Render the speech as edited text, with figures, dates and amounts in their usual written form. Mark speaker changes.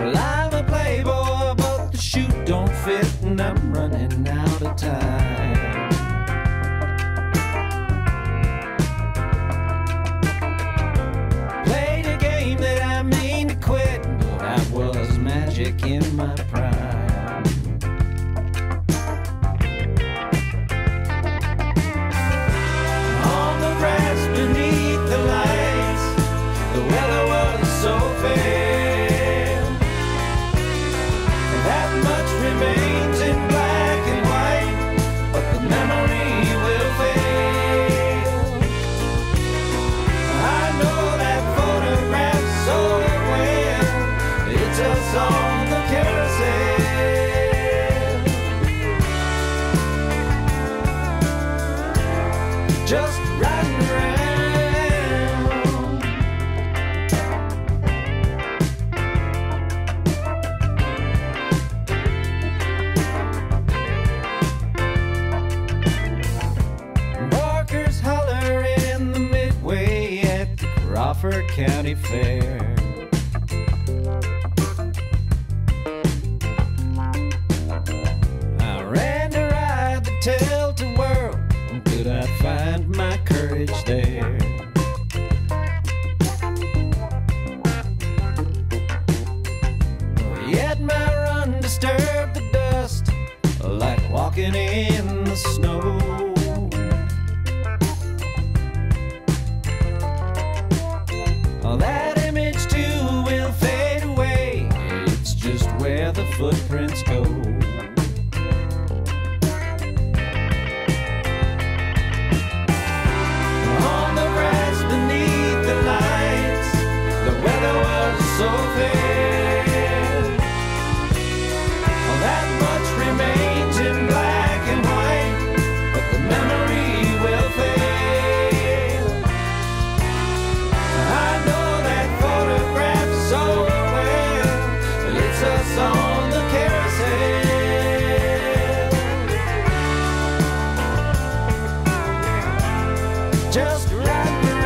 Speaker 1: Well, I'm a playboy, but the shoe don't fit, and I'm running out of time. Played a game that I mean to quit, but I was magic in my prime. On the grass beneath the lights, the weather was so fair. That much remains in black and white, but the memory will fail. I know that photograph so well, it's us on the carousel, just riding around. Barkers holler in the midway at the Crawford County Fair. I ran to ride the Tilted world, could I find my courage there? Yet my run disturbed the dust, like walking in the snow. That image too will fade away, it's just where the footprints go. On the grass beneath the lights, the weather was so fair. That much remains in black and white, but the memory will fail. I know that photograph so well, it's us on the carousel, just riding around.